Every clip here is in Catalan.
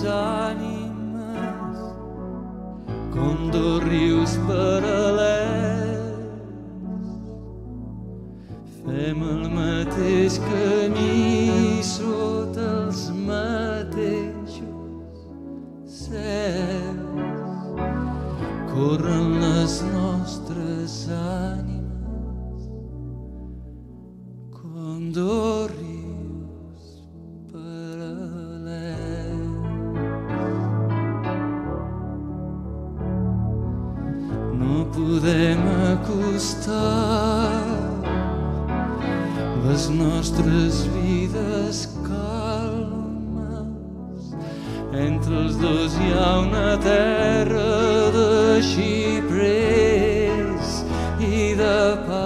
ànimes com dos rius paral·lels. Fem el mateix camí sota els mateixos cels. Corren les nostres ànimes com dos rius paral·lels. No podem acostar les nostres vides calmes. Entre els dos hi ha una terra de xiprers i de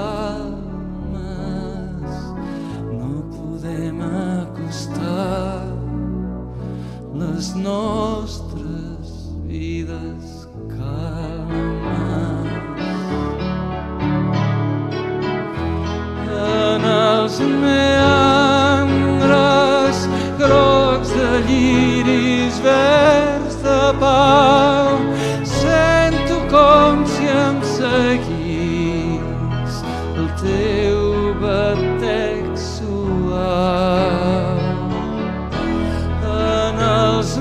palmes. No podem acostar les nostres vides calmes. En els meandres grocs de lliris verds de pau sento com si em seguís el teu batec suau. En els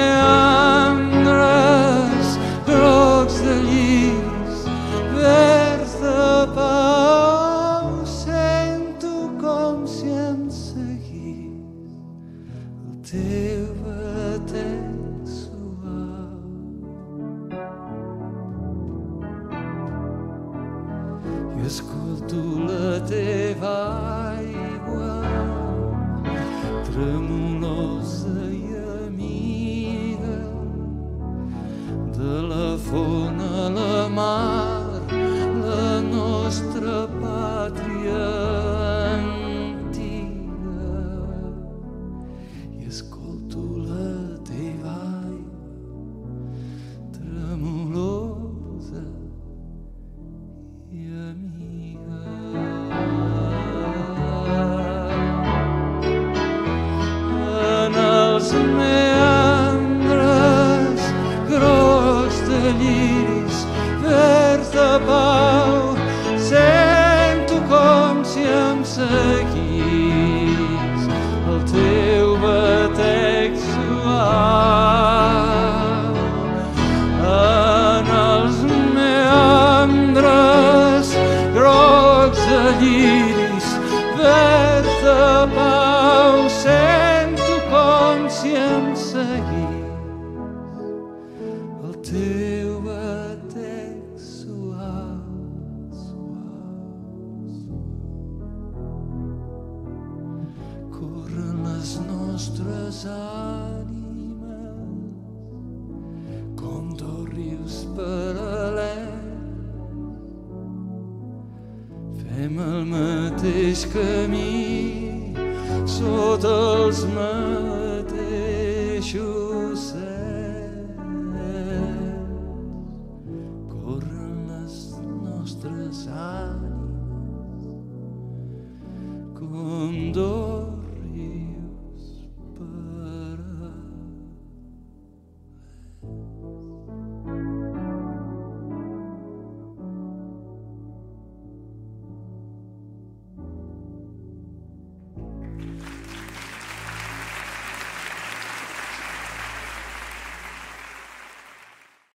meandres grocs de lliris verds de pau com si em seguís el teu batec suau. I escolto la teva aigua tremolosa i amiga, de la font a la mar, la nostra pàtria antiga. I escolto la teva aigua tremolosa i amiga. En els meandres grocs de lliris verds de pau sento com si em seguís el teu batec suau. En els meandres grocs de lliris verds de pau sento com si em seguís el teu batec suau. Corren les nostres ànimes com dos rius paral·lels. Fem el mateix camí sota els mateixos